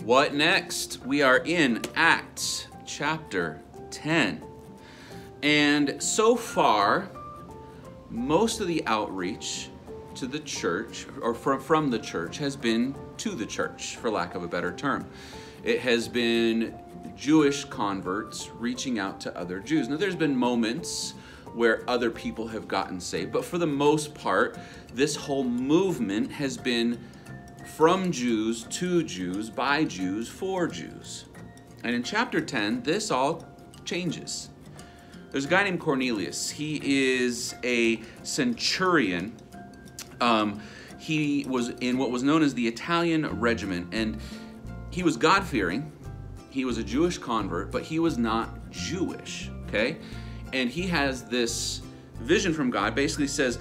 What next? We are in Acts chapter 10. And so far, most of the outreach to the church, or from the church, has been to the church, for lack of a better term. It has been Jewish converts reaching out to other Jews. Now, there's been moments where other people have gotten saved, but for the most part, this whole movement has been from Jews to Jews, by Jews, for Jews. And in chapter 10, this all changes. There's a guy named Cornelius. He is a centurion. He was in what was known as the Italian regiment, and he was God-fearing. He was a Jewish convert, but he was not Jewish, okay? And he has this vision from God, basically says,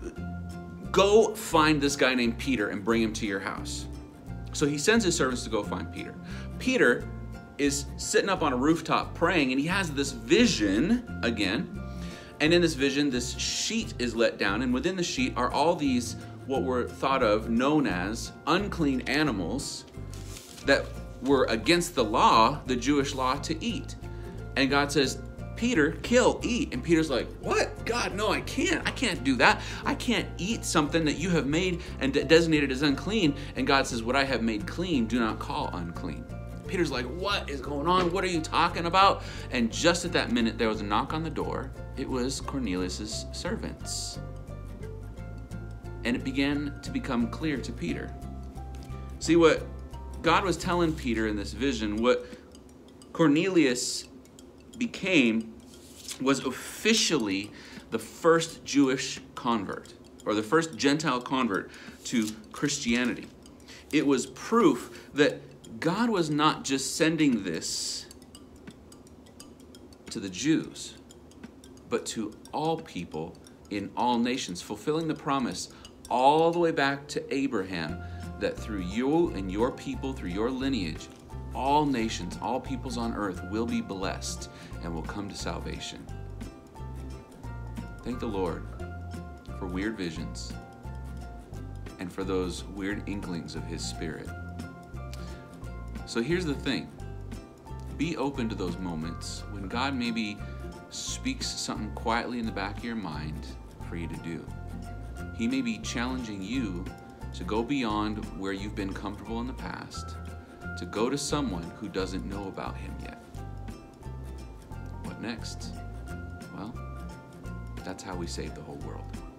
go find this guy named Peter and bring him to your house. So he sends his servants to go find Peter. Peter is sitting up on a rooftop praying, and he has this vision again. And in this vision, this sheet is let down, and within the sheet are all these what were thought of, known as unclean animals that were against the law, the Jewish law, to eat. And God says, Peter, kill, eat. And Peter's like, what? God, no, I can't do that. I can't eat something that you have made and designated as unclean. And God says, what I have made clean, do not call unclean. Peter's like, what is going on? What are you talking about? And just at that minute, there was a knock on the door. It was Cornelius's servants. And it began to become clear to Peter. See, what God was telling Peter in this vision, what Cornelius became was officially the first Jewish convert, or the first Gentile convert to Christianity. It was proof that God was not just sending this to the Jews, but to all people in all nations, fulfilling the promise all the way back to Abraham, that through you and your people, through your lineage, all nations, all peoples on earth will be blessed and will come to salvation. Thank the Lord for weird visions and for those weird inklings of His Spirit. So here's the thing. Be open to those moments when God maybe speaks something quietly in the back of your mind for you to do. He may be challenging you to go beyond where you've been comfortable in the past, to go to someone who doesn't know about Him yet. What next? Well, that's how we save the whole world.